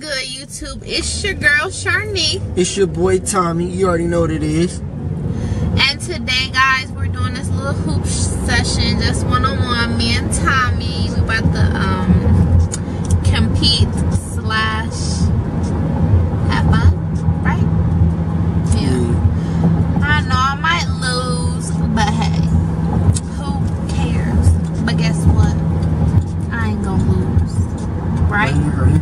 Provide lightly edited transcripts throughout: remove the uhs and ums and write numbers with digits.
good, YouTube? It's your girl Sharnee. It's your boy Tommy. You already know what it is. And today, guys, we're doing this little hoop session, just one-on-one. Me and Tommy. We about to compete / have fun, right? Yeah. I know I might lose, but hey, who cares? But guess what? I ain't gonna lose, right?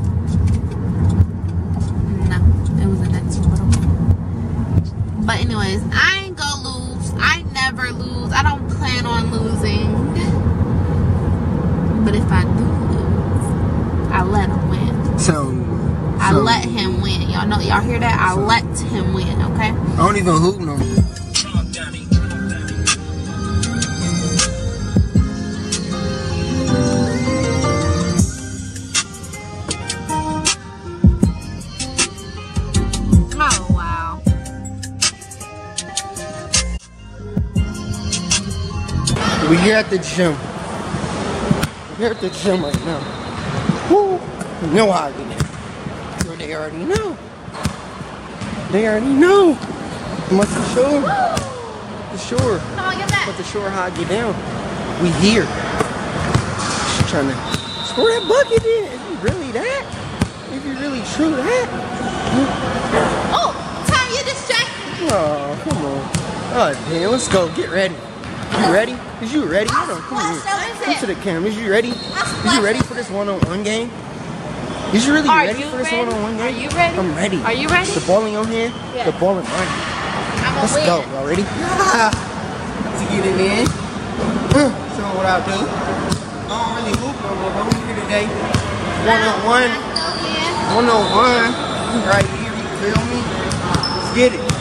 But anyways, I ain't gonna lose. I never lose. I don't plan on losing. But if I do lose, I let him win. I let him win. Y'all know, y'all hear that? I let him win, okay? I don't even hoop no more. We're here at the gym. We're here at the gym right now. Woo! You know how I get it. So they already know. They already know. You must be sure. The shore. Come on, get that. But the shore how I get down. We here. She's trying to score that bucket in. Is you really that? If you really true that? Oh, Tom, you distracted. Oh, come on. Oh, damn. Let's go. Get ready. You ready? Is you ready? Come here. Come to the camera. Is you ready? Is you ready for this one-on-one game? Is you really ready for this one-on-one game? Are you ready? I'm ready. Are you ready? The ball in your hand? Yeah. The ball in mine. Let's go. Y'all ready? To get it in. So what I'll do. I don't really hoop no more, but we here today. One-on-one. One-on-one. Right here. You feel me? Let's get it.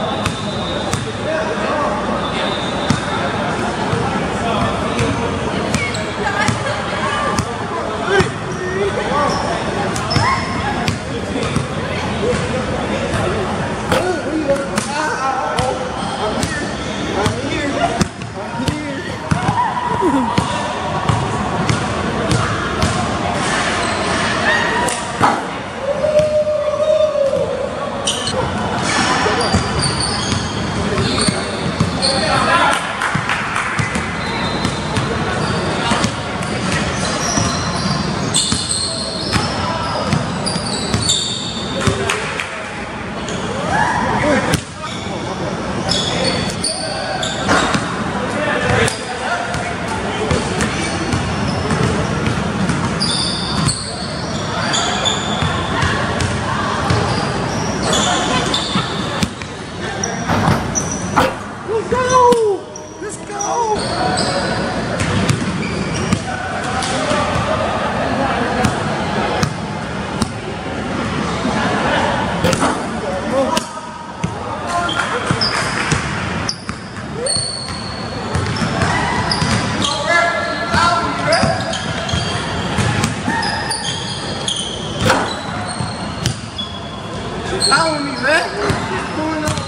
Follow me, man. What's going on?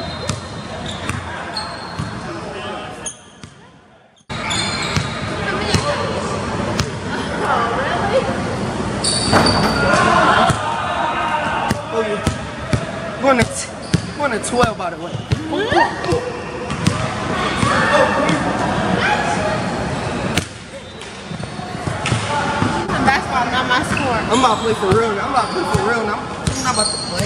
1 to 12, by the way. Basketball not my score. I'm about to play for real now. I'm not about to play.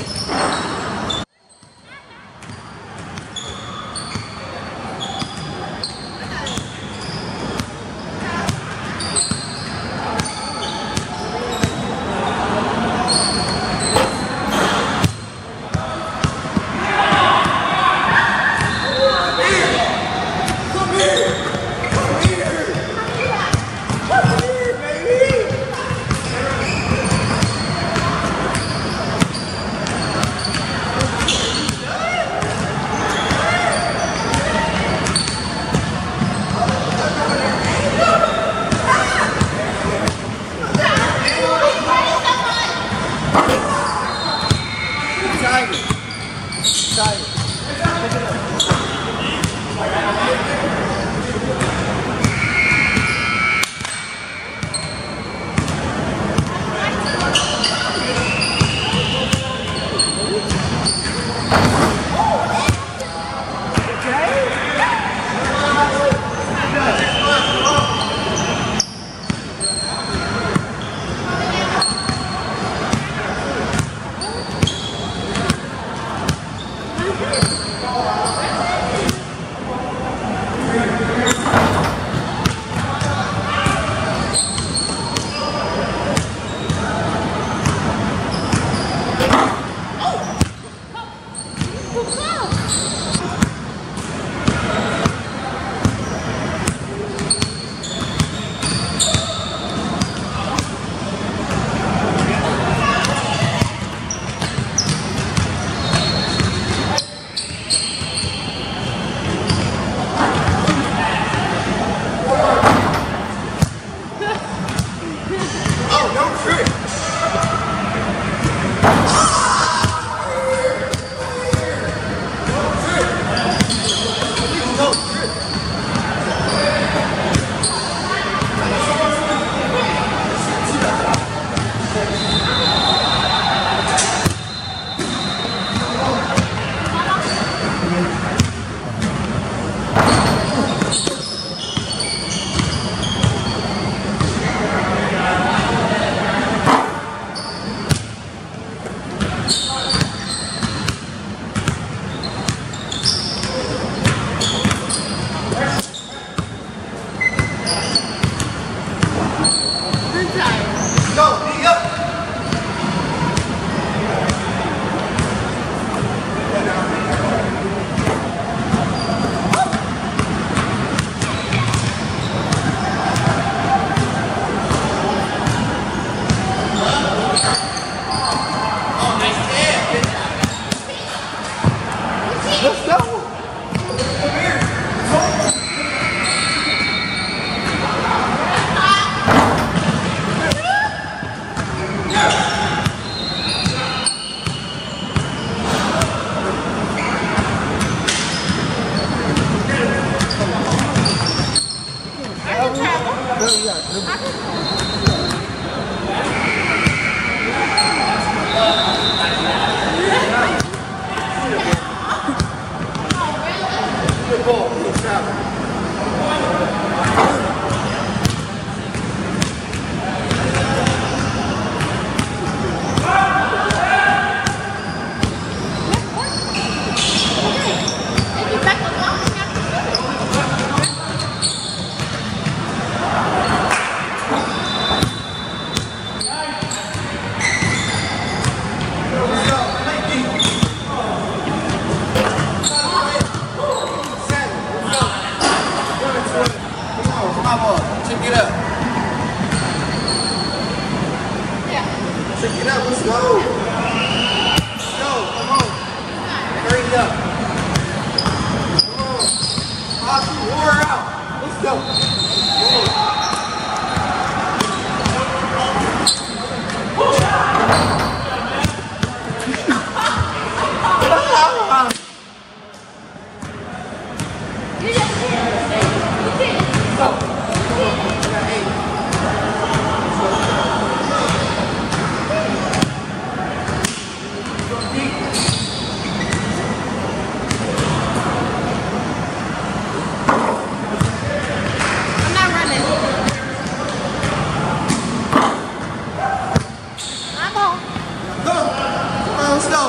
let's go.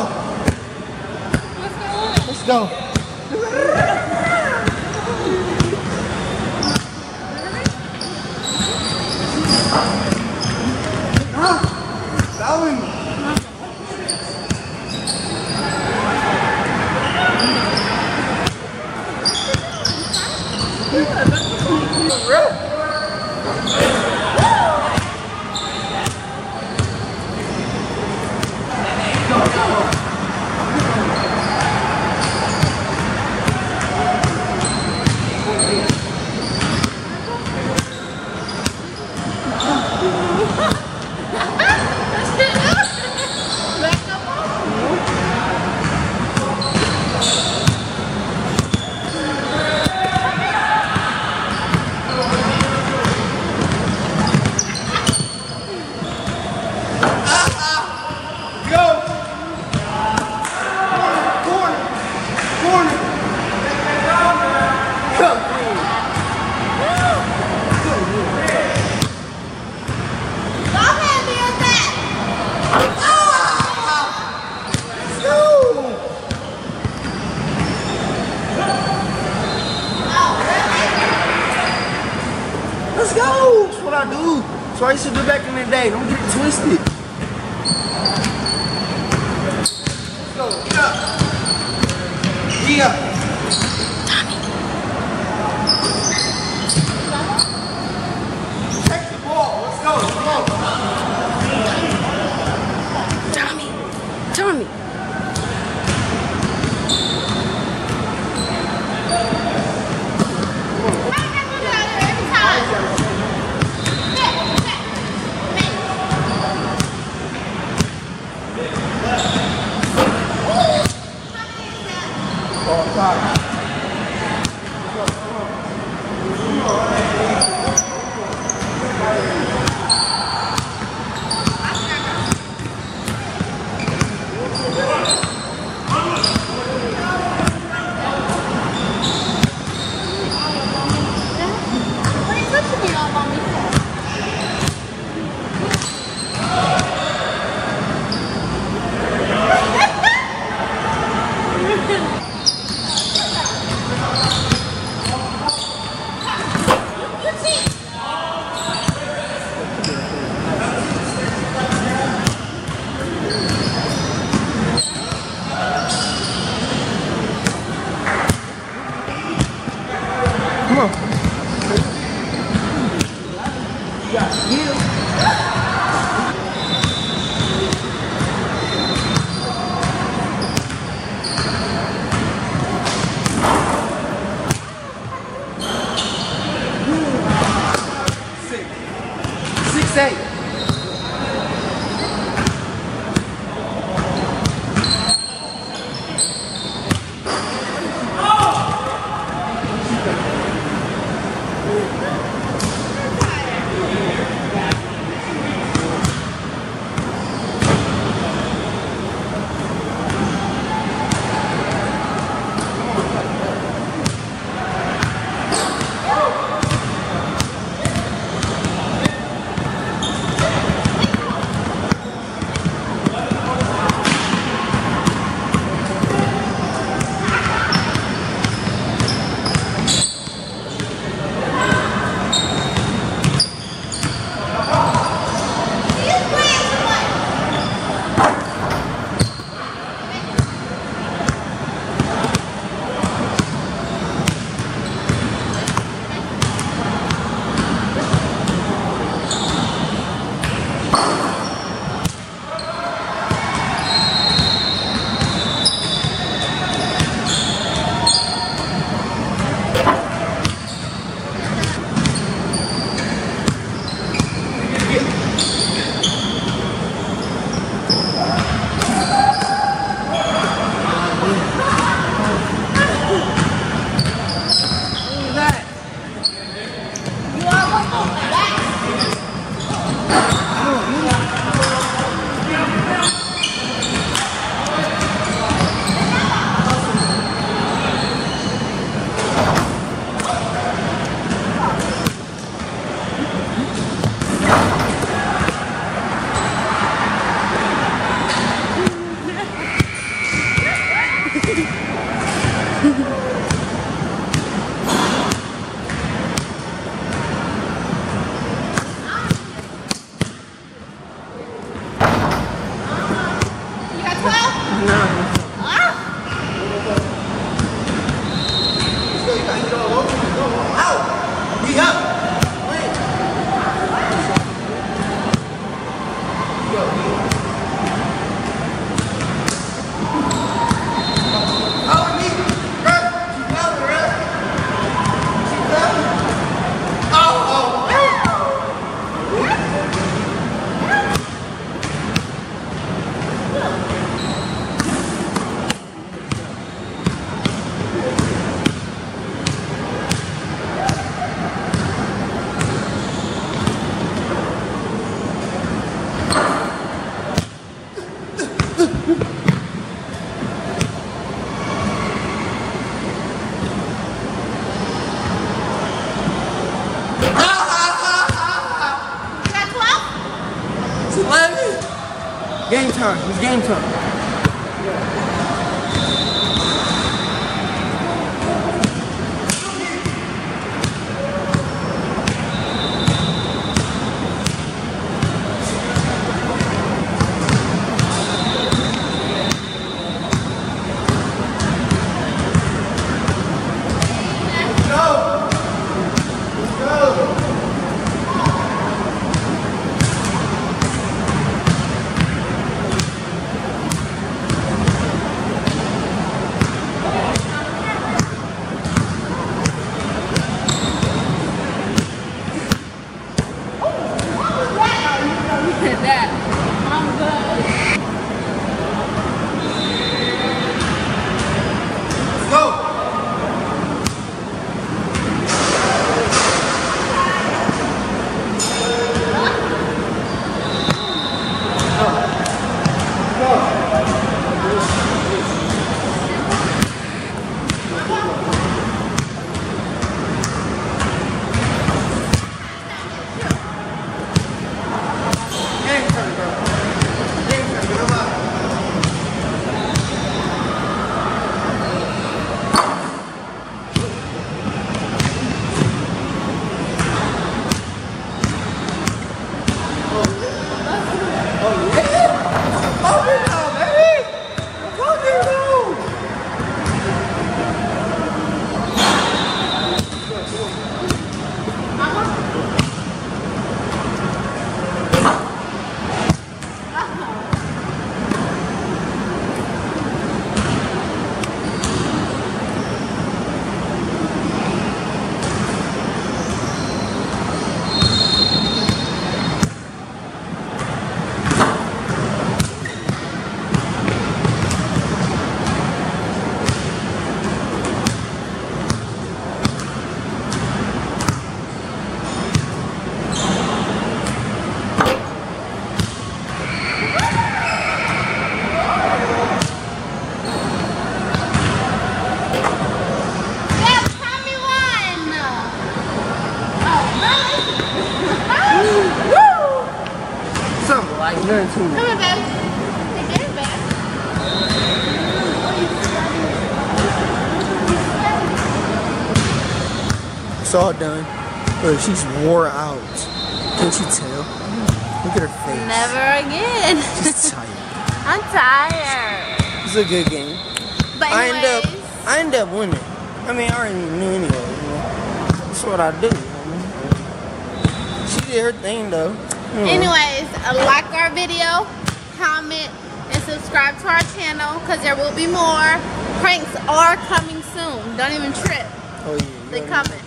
Let's go. Let's go! That's what I do. That's what I used to do back in the day. Don't get it twisted. Let's go. Get up. Yeah. Take the ball. Let's go. Come on. Tommy. Game time. It's game time. Come here, babe. Take it back. It's all done. Look, she's wore out. Can't you tell? Look at her face. Never again. She's tired. I'm tired. It's a good game. But anyways, I end up winning. I mean, I already knew anyway. You know? That's what I do. You know? She did her thing though. You know. Anyways, like our video, comment, and subscribe to our channel because there will be more. Pranks are coming soon. Don't even trip. Oh yeah. They coming.